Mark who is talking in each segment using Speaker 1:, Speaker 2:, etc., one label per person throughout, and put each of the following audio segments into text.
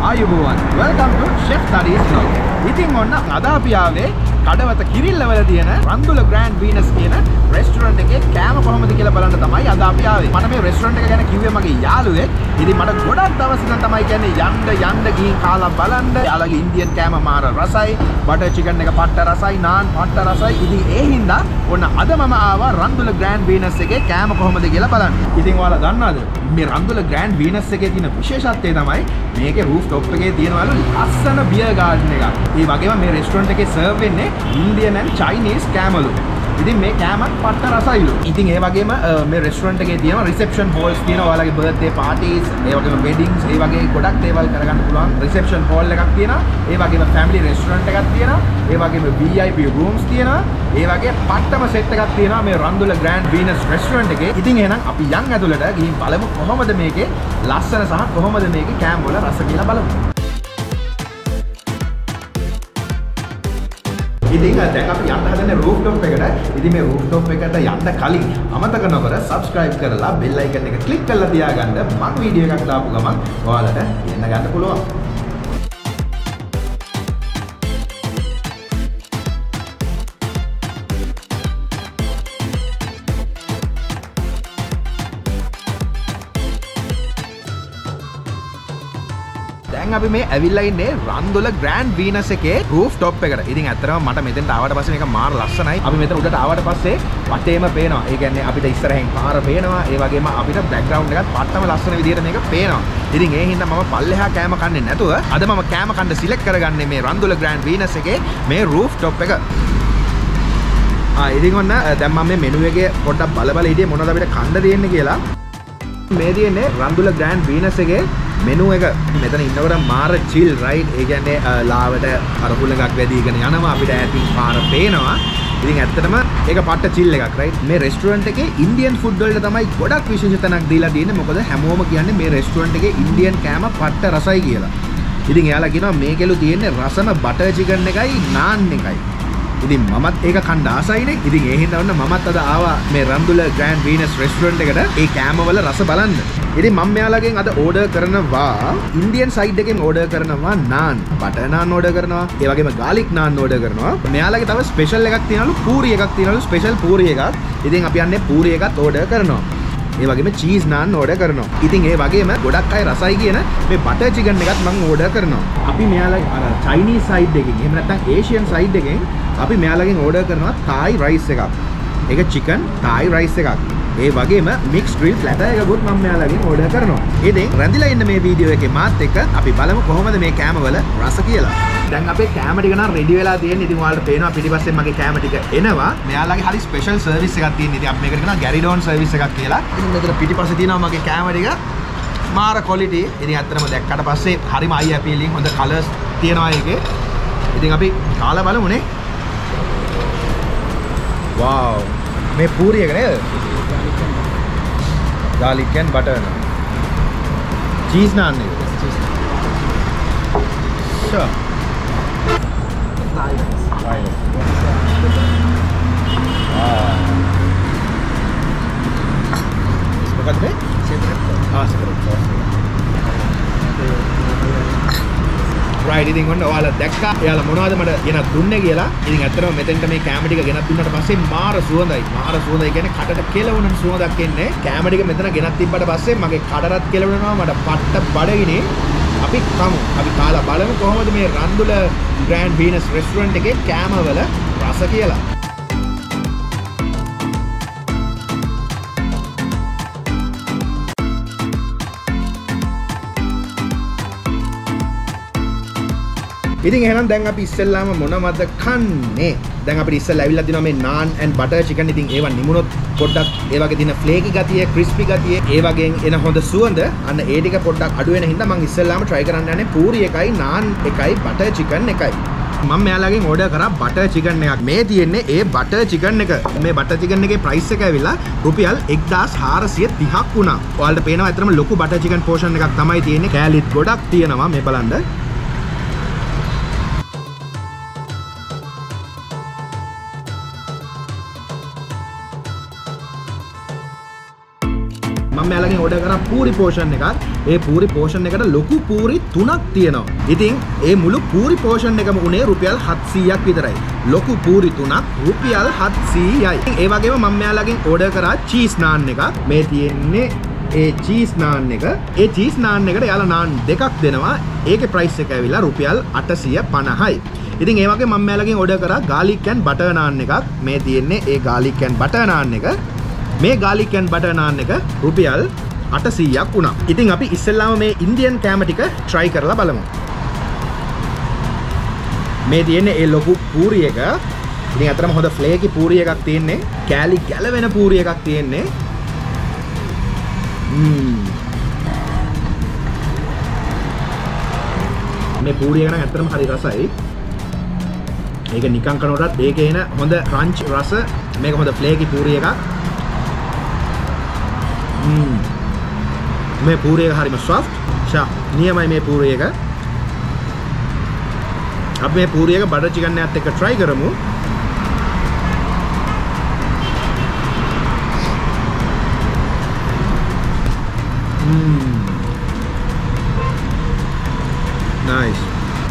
Speaker 1: ආයුබෝවන්. Welcome to Chef Thadi's vlog. ඉතින් ඔන්න අද අපි ආවේ කඩවත කිරිල්ලවල තියෙන රන්දුල ග්‍රෑන්ඩ් වීනස් කියන රෙස්ටුරන්ට් එකේ කෑම කොහොමද කියලා බලන්න තමයි අද අපි ආවේ. මම මේ රෙස්ටුරන්ට් එක ගැන කිව්වේ මගේ යාළුවෙක්. ඉතින් මට ගොඩක් දවස් ඉඳන් තමයි කියන්නේ යන්න ගිහින් කාලා බලන්න. යාළුවගේ ඉන්දියන් කෑම මාර රසයි, බටර් චිකන් එක පට්ට රසයි, නාන් පට්ට රසයි. ඉතින් ඒ හින්දා ඔන්න අද මම ආවා රන්දුල ග්‍රෑන්ඩ් වීනස් එකේ කෑම කොහොමද කියලා බලන්න. ඉතින් ඔයාලා දන්නවද මේ රන්දුල ග්‍රෑන්ඩ් වීනස් එකේ තියෙන විශේෂත්වය තමයි මේකේ රූෆ් টොප් එකේ තියෙනවලු ලස්සන බියර් ගාඩන් එකක්. ඒ වගේම මේ රෙස්ටුරන්ට් එකේ සර්ව් වෙන්නේ ඉන්දියන් and චයිනීස් කෑමලු. ඉතින් මේ කෑමත් පට්ට රසයිලු. ඉතින් ඒ වගේම මේ රෙස්ටුරන්ට් එකේ තියෙන රිසෙප්ෂන් හෝල්ස් තියෙනවා. ඔයාලගේ බර්ත්ඩේ පාටිස්, ඒ වගේම වෙඩින්ග්ස්, ඒ වගේ ගොඩක් දේවල් කරගන්න පුළුවන් රිසෙප්ෂන් හෝල් එකක් තියෙනවා. ඒ වගේම ෆැමිලි රෙස්ටුරන්ට් එකක් තියෙනවා. ඒ වගේම VIP රූම්ස් තියෙනවා. ඒ වගේ පට්ටම සෙට් එකක් තියෙනවා මේ රන්දුල ග්‍රෑන්ඩ් වීනස් රෙස්ටුරන්ට් එකේ. ඉතින් එහෙනම් අපි යන් ඇතුළට ගිහින් බලමු කොහොමද මේකේ ලස්සන සහ කොහොමද මේකේ කෑම වල රස කියලා බලමු. ඉතින් දැන් අපි යන්න හදන්නේ රූෆ් টොප් එකට. ඉතින් මේ රූෆ් টොප් එකට යන්න කලින් අමතක නොකර subscribe කරලා bell icon එක click කරලා තියාගන්න. මම වීඩියෝ එකක් දාපු ගමන් ඔයාලට එන්න ගන්න පුළුවන්. දැන් අපි මේ ඇවිල්ලා ඉන්නේ රන්දුල ග්‍රෑන්ඩ් වීනස් එකේ රූෆ් টොප් එකට. ඉතින් ඇත්තටම මට මෙතෙන්ට ආවට පස්සේ මේක මාර ලස්සනයි. අපි මෙතන උඩට ආවට පස්සේ වටේම පේනවා. ඒ කියන්නේ අපිට ඉස්සරහින් පාර පේනවා. ඒ වගේම අපිට බෑග්ග්‍රවුන්ඩ් එකත් පට්ටම ලස්සන විදිහට මේක පේනවා. ඉතින් ඒ හින්දා මම පල්ලෙහා කෑම කන්නේ නැතුව අද මම කෑම කන්න සිලෙක්ට් කරගන්නේ මේ රන්දුල ග්‍රෑන්ඩ් වීනස් එකේ මේ රූෆ් টොප් එක. ඉතින් ඔන්න දැන් මම මේ මෙනු එකේ පොඩ්ඩක් බල හිටියේ මොනවද අපිට කන්න දෙන්නේ කියලා. මේ තියෙන්නේ රන්දුල ග්‍රෑන්ඩ් වීනස් එකේ මෙනු එක. මෙතන ඉන්නකොට මාර චිල් රයිට්. ඒ කියන්නේ ලාවට අර හුලඟක් වැදීගෙන යනවා. අපිට ඈතින් පාර පේනවා. ඉතින් ඇත්තටම ඒක පට්ට චිල් එකක් රයිට්. මේ රෙස්ටුරන්ට් එකේ ඉන්දියන් ෆුඩ් වලට තමයි ගොඩක් විශේෂ තැනක් දීලා තියෙන්නේ. මොකද හැමෝම කියන්නේ මේ රෙස්ටුරන්ට් එකේ ඉන්දියන් කෑම පට්ට රසයි කියලා. ඉතින් එයාලා කියනවා මේකෙලු තියෙන්නේ රසම බටර් චිකන් එකයි නාන් එකයි. ඉතින් මමත් ඒක කන්න ආසයිනේ. ඉතින් ඒ හින්දා ඔන්න මමත් අද ආවා මේ රන්දුල ග්‍රෑන්ඩ් වීනස් රෙස්ටුරන්ට් එකට ඒ කෑමවල රස බලන්න. ඉතින් මම මෙයාලගෙන් අද ඕඩර් කරනවා ඉන්දියන් සයිඩ් එකෙන් ඕඩර් කරනවා නාන්, බටර් නාන් ඕඩර් කරනවා. ඒ වගේම ගාලික් නාන් ඕඩර් කරනවා. මෙයාලගේ තව ස්පෙෂල් එකක් තියෙනවලු, පූරි එකක් තියෙනවලු, ස්පෙෂල් පූරි එකක්. ඉතින් අපි යන්නේ පූරි එකත් ඕඩර් කරනවා. ඒ වගේම චීස් නාන් ඕඩර් කරනවා. ඉතින් ඒ වගේම ගොඩක් අය රසයි කියන මේ බටර් චිකන් එකත් මම ඕඩර් කරනවා. අපි මෙයාලගේ අර චයිනීස් සයිඩ් එකෙන් එහෙම නැත්නම් ඒෂියන් සයිඩ් එකෙන් අපි මෙයාලගෙන් ඕඩර් කරනවා තායි රයිස් එකක්. ඒක චිකන් තායි රයිස් එකක්. ඒ වගේම මික්ස් ග්‍රිල් ප්ලැටර් එකකුත් මම මෙයාලගෙන් ඕඩර් කරනවා. ඉතින් රැඳිලා ඉන්න මේ වීඩියෝ එකේ මාත් එක්ක අපි බලමු කොහොමද මේ කෑමවල රස කියලා. දැන් අපේ කෑම ටික නම් රෙඩි වෙලා තියෙන්නේ. ඉතින් ඔයාලට පේනවා පිටිපස්සෙන් මගේ කෑම ටික එනවා. මෙයාලගේ හරි ස්පෙෂල් සර්විස් එකක් තියෙනවා. ඉතින් අපි මේකට කියනවා ගැරිඩෝන් සර්විස් එකක් කියලා. ඉතින් මෙතන පිටිපස්සේ තියෙනවා මගේ කෑම ටික. මාර ක්වොලිටි. ඉතින් ඇත්තටම දැක්කට පස්සේ හරිම අයි අපීලින් හොඳ කලර්ස් තියෙනවා ඒකේ. ඉතින් අපි කාලා බලමුනේ. Wow, මේ පූරි එක නේද? Garlic and butter naan. Cheese naan nේද? Sure. Thai rice. මොකක්ද මේ? separate sauce. Separate sauce. right. ඉතින් ඔන්න ඔයාලා දැක්කා එයාලා මොනවද මට ගෙනත් දුන්නේ කියලා. ඉතින් ඇත්තටම මෙතෙන්ට මේ කැම ටික ගෙනත් දුන්නාට පස්සේ මාර සුවඳයි. මාර සුවඳයි කියන්නේ කටට කෙලවුණන සුවඳක් එන්නේ. කැම ටික මෙතන ගෙනත් තිබ්බට පස්සේ මගේ කටටත් කෙලවෙනවා. මට පට්ට බඩගිනේ. අපි කමු. අපි කාලා බලමු කොහොමද මේ රන්දුල ග්‍රෑන්ඩ් වීනස් රෙස්ටුරන්ට් එකේ කෑමවල රස කියලා. ඉතින් එහෙනම් දැන් අපි ඉස්සෙල්ලාම මොනවද කන්නේ? දැන් අපිට ඉස්සෙල්ලා ඇවිල්ලා දිනවා මේ naan and butter chicken. ඉතින් ඒවා නිමුනොත් පොඩ්ඩක් ඒ වගේ දින ෆ්ලේකි ගතිය, ක්‍රිස්පි ගතිය, ඒ වගේන් එන හොඳ සුවඳ අන්න ඒ ටික පොඩ්ඩක් අඩු වෙන හින්දා මම ඉස්සෙල්ලාම try කරන්න යන්නේ පූරි එකයි, naan එකයි, butter chicken එකයි. මම මෙයාලගෙන් ඕඩර් කරා butter chicken එකක්. මේ තියෙන්නේ ඒ butter chicken එක. මේ butter chicken එකේ price එක ඇවිල්ලා රුපියල් 1430ක් වුණා. ඔයාලට පේනවා ඇත්තටම ලොකු butter chicken portion එකක් තමයි තියෙන්නේ. කෑලිත් ගොඩක් තියෙනවා මේ බලන්න. මම මෙයාලගෙන් ඕඩර් කරා පූරි පෝෂන් එකක්. ඒ පූරි පෝෂන් එකට ලොකු පූරි 3ක් තියෙනවා. ඉතින් ඒ මුළු පූරි පෝෂන් එකම උනේ රුපියල් 700ක් විතරයි. ලොකු පූරි 3ක් රුපියල් 700යි. ඒ වගේම මම මෙයාලගෙන් ඕඩර් කරා චීස් නාන් එකක්. මේ තියෙන්නේ ඒ චීස් නාන් එක. ඒ චීස් නාන් එකට යාලා නාන් දෙකක් දෙනවා. ඒකේ ප්‍රයිස් එක ඇවිල්ලා රුපියල් 850යි. ඉතින් ඒ වගේ මම මෙයාලගෙන් ඕඩර් කරා garlic and butter naan එකක්. මේ තියෙන්නේ ඒ garlic and butter naan එක. මේ garlic and butter naan එක රුපියල් 800ක් වුණා. ඉතින් අපි ඉස්සෙල්ලාම මේ ඉන්දියන් කෑම ටික try කරලා බලමු. මේ තියෙන්නේ ඒ ලොකු පූරි එක. ඉතින් අතරම හොඳ ෆ්ලේකි පූරි එකක් තියෙන්නේ. කෑලි ගැලවෙන පූරි එකක් තියෙන්නේ. මේ පූරි එක නම් ඇත්තටම හරි රසයි. ඒක නිකන් කනකොටත් ඒකේ එන හොඳ ක්‍රන්ච් රස මේක හොඳ ෆ්ලේකි පූරි එකක්. මේ පූරි එක හරිම සොෆ්ට්. නියමයි මේ පූරි එක. අපි මේ පූරි එක බටර් චිකන් එකත් එක්ක try කරමු. Nice.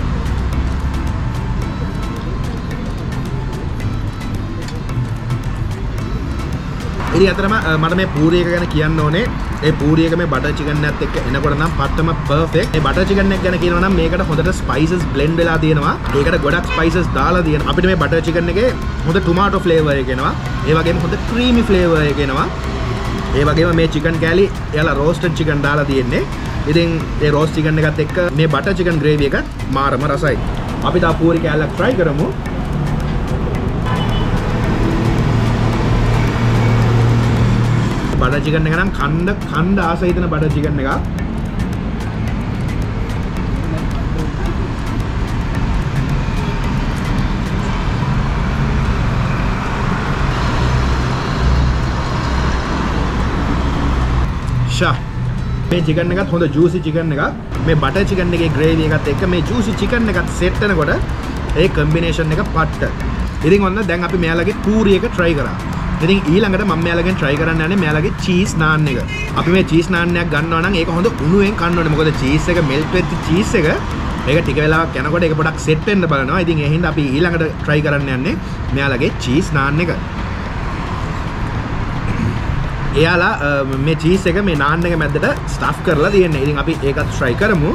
Speaker 1: ඉතින් අතරම මට මේ පූරි එක ගැන කියන්න ඕනේ. ඒ පූරි එක මේ බටර් චිකන් එකත් එක්ක එනකොට නම් පට්ටම පර්ෆෙක්ට්. මේ බටර් චිකන් එක ගැන කියනවා නම් මේකට හොඳට ස්පයිසස් බ්ලෙන්ඩ් වෙලා තියෙනවා. ඒකට ගොඩක් ස්පයිසස් දාලා තියෙනවා. අපිට මේ බටර් චිකන් එකේ හොඳ ටොමාටෝ ෆ්ලේවර් එක එනවා. ඒ වගේම හොඳ ක්‍රීමි ෆ්ලේවර් එක එනවා. ඒ වගේම මේ චිකන් කෑලි එයාලා රෝස්ටඩ් චිකන් දාලා තියෙන්නේ. ඉතින් ඒ රෝස්ට් චිකන් එකත් එක්ක මේ බටර් චිකන් ග්‍රේවි එක මාරම රසයි. අපි තා පූරි කෑල්ලක් try කරමු. බටර් චිකන් එක නම් කණ්ඩ ආස හිතන බටර් චිකන් එකක්. මේ චිකන් එකත් හොඳ ජූසි චිකන් එකක්. මේ බටර් චිකන් එකේ ග්‍රේවි එකත් එක්ක මේ ජූසි චිකන් එකත් සෙට් වෙනකොට ඒ කම්බිනේෂන් එක පට්ට. ඉතින් ඔන්න දැන් අපි මෙයාලගේ පූරි එක try කරා. ඉතින් ඊළඟට මම මෙයාලගෙන් try කරන්න යන්නේ මෙයාලගේ චීස් නාන් එක. අපි මේ චීස් නාන් එකක් ගන්නවා නම් ඒක හොඳ උණුවෙන් කන්න ඕනේ. මොකද චීස් එක මෙල්ට් වෙච්ච චීස් එක ඒක ටික වෙලාවක් යනකොට ඒක පොඩක් සෙට් වෙන්න බලනවා. ඉතින් ඒ හින්දා අපි ඊළඟට try කරන්න යන්නේ මෙයාලගේ චීස් නාන් එක. එයාලා මේ චීස් එක මේ නාන් එක මැද්දට ස්ටෆ් කරලා තියෙන්නේ. ඉතින් අපි ඒකත් try කරමු.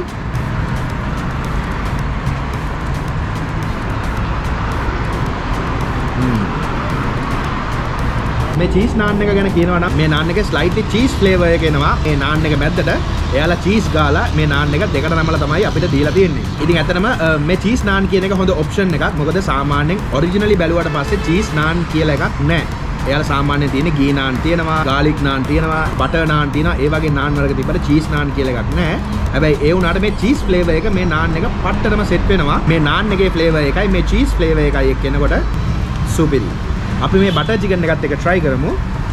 Speaker 1: මේ චීස් නාන් එක ගැන කියනවා නම් මේ නාන් එකේ ස්ලයිට්ලි චීස් ෆ්ලේවර් එක එනවා. මේ නාන් එක මැද්දට එයාලා චීස් ගාලා මේ නාන් එක දෙකට නමලා තමයි අපිට දීලා තියෙන්නේ. ඉතින් ඇත්තටම මේ චීස් නාන් කියන එක හොඳ ඔප්ෂන් එකක්. මොකද සාමාන්‍යයෙන් ඔරිජිනලි බැලුවට පස්සේ චීස් නාන් කියලා එකක් නැහැ. එයාලා සාමාන්‍යයෙන් තියෙන්නේ ගී නාන් තියෙනවා, garlic නාන් තියෙනවා, butter නාන් තියෙනවා. ඒ වගේ නාන් වලක තිබ්බට චීස් නාන් කියලා එකක් නැහැ. හැබැයි ඒ වුණාට මේ චීස් ෆ්ලේවර් එක මේ නාන් එක පට්ටටම සෙට් වෙනවා. මේ නාන් එකේ ෆ්ලේවර් එකයි මේ චීස් ෆ්ලේවර් එකයි එක්ක එනකොට සුපිරි. අපි මේ බටර් චිකන් එකත් එක්ක try කරමු.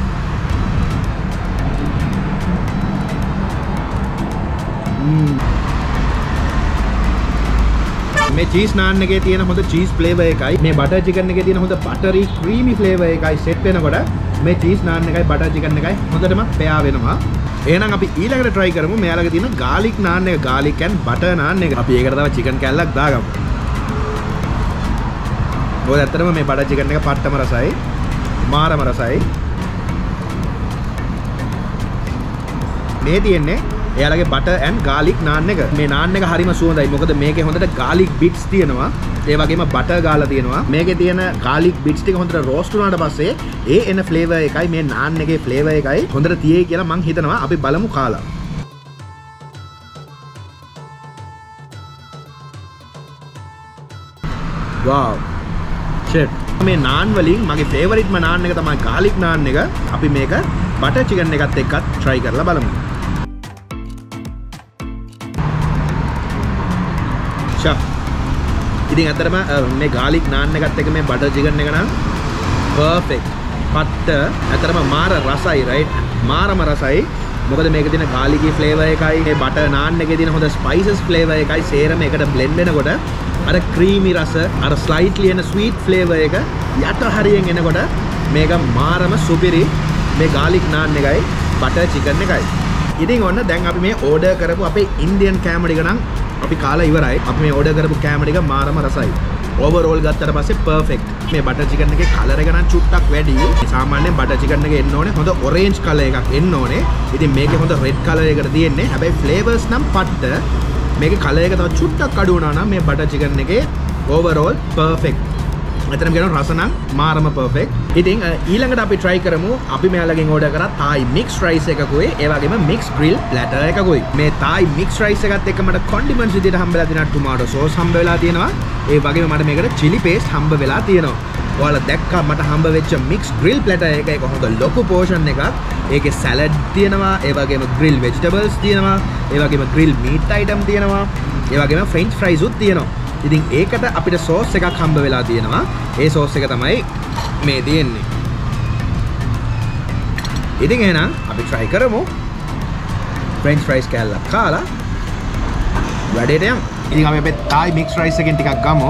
Speaker 1: මේ චීස් නාන් එකේ තියෙන හොඳ චීස් ෆ්ලේවර් එකයි මේ බටර් චිකන් එකේ තියෙන හොඳ බටරි ක්‍රීමි ෆ්ලේවර් එකයි සෙට් වෙනකොට මේ චීස් නාන් එකයි බටර් චිකන් එකයි හොඳටම පෙයා වෙනවා. එහෙනම් අපි ඊළඟට try කරමු මෙයාලගේ තියෙන garlic naan එක, garlic and butter naan එක. අපි ඒකට තව චිකන් කෑල්ලක් දාගමු. මොකද ඇත්තටම මේ බටර් චිකන් එක පට්ටම රසයි. මාරම රසයි. මේ තියෙන්නේ එයාලගේ butter and garlic naan එක. මේ naan එක හරිම සුවඳයි. මොකද මේකේ හොඳට garlic bits තියෙනවා. ඒ වගේම butter ගාලා තියෙනවා. මේකේ තියෙන garlic bits ටික හොඳට roast වුණාට පස්සේ ඒ එන flavor එකයි මේ naan එකේ flavor එකයි හොඳට තියෙයි කියලා මං හිතනවා. අපි බලමු කාලා. wow. chef මේ naan වලින් මගේ favorite ම naan එක තමයි garlic naan එක. අපි මේක butter chicken එකත් එක්කත් try කරලා බලමු. ඉතින් අතරම මේ garlic naan එකත් එක්ක මේ butter chicken එක නම් perfect. පට්ට අතරම මාර රසයි right. මාරම රසයි. මොකද මේකේ තියෙන garlic flavor එකයි මේ butter naan එකේ තියෙන හොඳ spices flavor එකයි සේරම එකට blend වෙනකොට අර creamy රස අර slightly එන sweet flavor එක යට හරියෙන් එනකොට මේක මාරම සුපිරි. මේ garlic naan එකයි බටර් චිකන් එකයි. ඉතින් ඔන්න දැන් අපි මේ ඕඩර් කරපු අපේ ඉන්දියන් කෑම ටික නම් අපි කාලා ඉවරයි. අපි මේ ඕඩර් කරපු කෑම ටික මාරම රසයි. ඕවරෝල් ගත්තට පස්සේ පර්ෆෙක්ට්. මේ බටර් චිකන් එකේ කලර් එක නම් චුට්ටක් වැඩි. සාමාන්‍යයෙන් බටර් චිකන් එකේ එන්න ඕනේ හොඳ ඔරේන්ජ් කලර් එකක් එන්න ඕනේ. ඉතින් මේකේ හොඳ රෙඩ් කලර් එකකට තියෙන්නේ. හැබැයි ෆ්ලේවර්ස් නම් පට්ට. මේකේ කලර් එක තව චුට්ටක් අඩු වුණා නම් මේ බටර් චිකන් එකේ ඕවරෝල් පර්ෆෙක්ට්. එතනම කියන රස නම් මාරම පර්ෆෙක්ට්. ඉතින් ඊළඟට අපි try කරමු අපි මෙයාලගෙන් order කරා Thai mixed rice එකකුයි ඒ වගේම mixed grill platter එකකුයි. මේ Thai mixed rice එකත් එක්ක මට condiments විදිහට හම්බෙලා තියෙනවා tomato sauce හම්බ වෙලා තියෙනවා. ඒ වගේම මට මේකට chili paste හම්බ වෙලා තියෙනවා. ඔයාලා දැක්කා මට හම්බ වෙච්ච mixed grill platter එක ඒක හොඳ ලොකු portion එකක්. ඒකේ salad තියෙනවා, ඒ වගේම grill vegetables තියෙනවා, ඒ වගේම grill meat item තියෙනවා, ඒ වගේම french fries උත් තියෙනවා. ඉතින් ඒකට අපිට sauce එකක් හම්බ වෙලා තියෙනවා. ඒ sauce එක තමයි මේ තියෙන්නේ. ඉතින් එහෙනම් අපි try කරමු. french fries කෑල්ලක් කාලා වැඩේට යමු. ඉතින් අපි අපේ Thai mixed rice එකෙන් ටිකක් ගමු.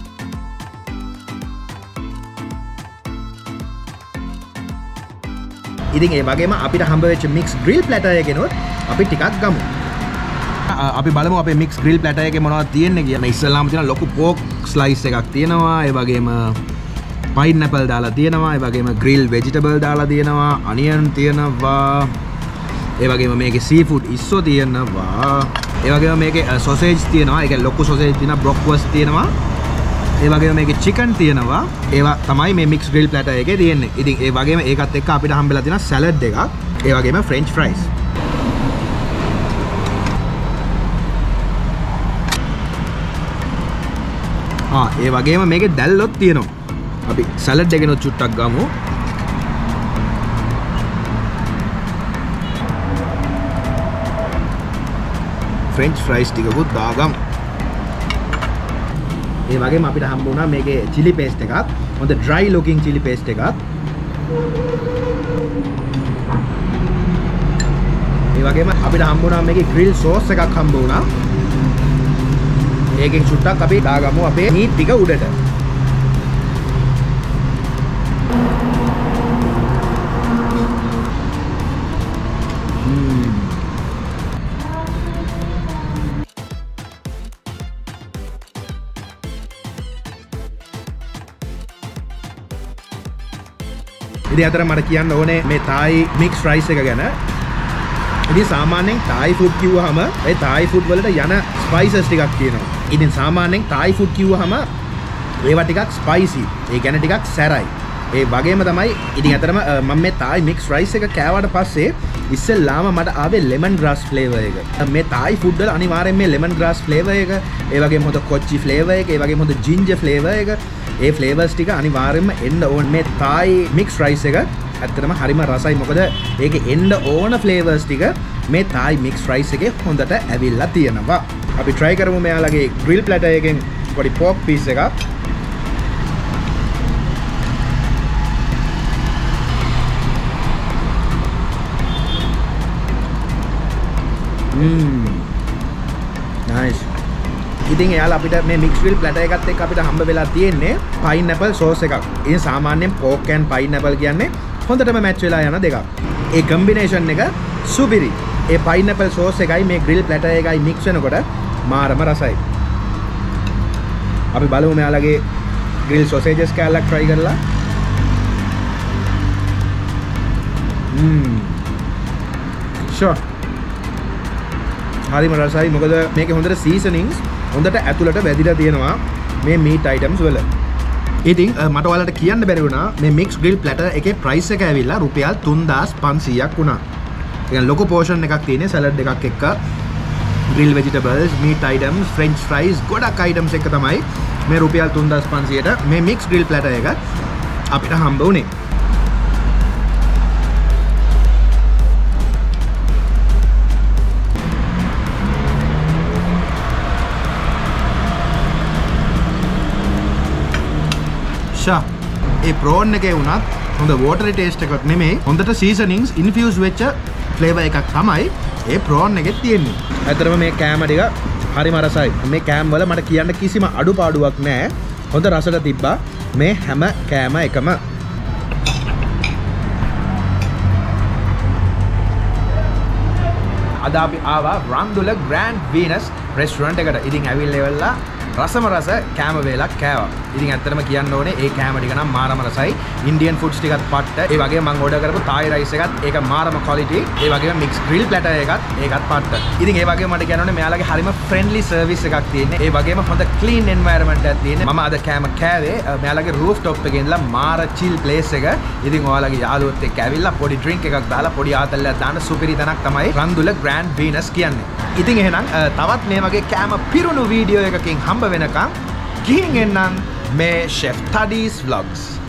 Speaker 1: ඉතින් ඒ වගේම අපිට හම්බ වෙච්ච mixed grill platter එකෙනොත් අපි ටිකක් ගමු. අපි බලමු අපේ mixed grill platter එකේ මොනවද තියෙන්නේ කියලා. ඉස්සෙල්ලාම තියෙන ලොකු pork slice එකක් තියෙනවා. ඒ වගේම pineapple දාලා තියෙනවා. ඒ වගේම grill vegetable දාලා තියෙනවා. onion තියෙනවා. ඒ වගේම මේකේ seafood ඉස්සෝ තියෙනවා. ඒ වගේම මේකේ sausage තියෙනවා. ඒක ලොකු sausage තියෙනවා. bratwurst තියෙනවා. ඒ වගේම මේකේ chicken තියෙනවා. ඒවා තමයි මේ mixed grill platter එකේ තියෙන්නේ. ඉතින් ඒ වගේම ඒකත් එක්ක අපිට හම්බෙලා තියෙනවා salad එකක්. ඒ වගේම french fries. ඒ වගේම මේකේ දැල්ලොත් තියෙනවා. අපි සලාඩ් එකේනොත් චුට්ටක් ගමු. French fries ටිකකුත් දාගමු. ඒ වගේම අපිට හම්බ වුණා මේකේ chili paste එකක්. හොඳ dry looking chili paste එකක්. ඒ වගේම අපිට හම්බ වුණා මේකේ grill sauce එකක් හම්බ වුණා. ඒකෙන් චුට්ටක් අපි දාගමු අපේ මීට් ටික උඩට. ඉතින් අතර මට කියන්න ඕනේ මේ Thai mixed rice එක ගැන. ඉතින් සාමාන්‍යයෙන් Thai food කිව්වහම ඒ Thai food වලට යන spices ටිකක් තියෙනවා. ඉතින් සාමාන්‍යයෙන් Thai food කිව්වහම ඒවා ටිකක් spicy. ඒ කියන්නේ ටිකක් සැරයි. ඒ වගේම තමයි ඉතින් අතරම මම මේ Thai mixed rice එක කෑවට පස්සේ ඉස්සෙල්ලාම මට ආවේ lemon grass flavor එක. මේ Thai food වල අනිවාර්යෙන් මේ lemon grass flavor එක, ඒ වගේම හොඳ කොච්චි flavor එක, ඒ වගේම හොඳ ginger flavor එක, ඒ flavors ටික අනිවාර්යෙන්ම එන්න ඕන. මේ Thai mixed rice එක ඇත්තටම හරිම රසයි. මොකද ඒකේ එන්න ඕන flavors ටික මේ Thai mixed rice එකේ හොඳට ඇවිල්ලා තියෙනවා. අපි try කරමු මෙයාලගේ grill platter එකෙන් පොඩි pork piece එකක්. Nice. ඉතින් එයාලා අපිට මේ mixed grill platter එකත් එක්ක අපිට හම්බ වෙලා තියෙන්නේ pineapple sauce එකක්. ඉතින් සාමාන්‍යයෙන් pork and pineapple කියන්නේ හොඳටම match වෙලා යන දෙකක්. ඒ combination එක සුපිරි. ඒ pineapple sauce එකයි මේ grill platter එකයි mix වෙනකොට මාරම රසයි. අපි බලමු මෙයාලගේ grill sausages කෑල්ලක් try කරලා. Sure. හරිම රසයි. මොකද මේකේ හොඳට seasonings හොඳට ඇතුළට වැදිලා තියෙනවා මේ meat items වල. ඉතින් මට ඔයාලට කියන්න බැරි වුණා මේ mixed grill platter එකේ price එක ඇවිල්ලා රුපියල් 3500ක් වුණා. ඒ කියන්නේ ලොකු portion එකක් තියෙන salad එකක් එක්ක grill vegetables, meat items, french fries, ගොඩක් items එක තමයි මේ රුපියල් 3500ට මේ mixed grill platter එක අපිට හම්බ වුණේ. ඒ prawn එකේ වුණත් හොඳ watery taste එකක් නෙමෙයි, හොඳට seasonings infused වෙච්ච flavor එකක් තමයි ඒ prawn එකේ තියෙන්නේ. ඇත්තටම මේ කෑම ටික හරිම රසයි. මේ කෑම වල මට කියන්න කිසිම අඩුපාඩුවක් නැහැ. හොඳ රසට තිබ්බා මේ හැම කෑම එකම. අද අපි ආවා Randula Grand Venus restaurant එකට. ඉතින් ඇවිල්ලා ඉවරලා රසම රස කෑම වේලක් කෑවා. ඉතින් ඇත්තටම කියන්න ඕනේ ඒ කෑම ටික නම් මාරම රසයි. ඉන්දියන් ෆුඩ්ස් ටිකත් පට්ට. ඒ වගේම මම ඕඩර් කරපු Thai rice එකත් ඒක මාරම quality. ඒ වගේම mixed grill platter එකත් ඒකත් පට්ට. ඉතින් ඒ වගේම මට කියන්න ඕනේ මෙයාලගේ හරිම friendly service එකක් තියෙන්නේ. ඒ වගේම හොඳ clean environment එකක් තියෙන්නේ. මම අද කෑම කෑවේ මෙයාලගේ rooftop එකේ ඉඳලා මාර chill place එක. ඉතින් ඔයාලගේ යාළුවොත් එක්ක ඇවිල්ලා පොඩි drink එකක් දාලා පොඩි ආතල්ලයක් දාන්න සුපිරි තැනක් තමයි Randula Grand Venus කියන්නේ. ඉතින් එහෙනම් තවත් මේ වගේ කෑම පිරුණු වීඩියෝ එකකින් හම්බ වෙනකම් ගිහින් එන්නම් මේ Chef Thadi's vlogs.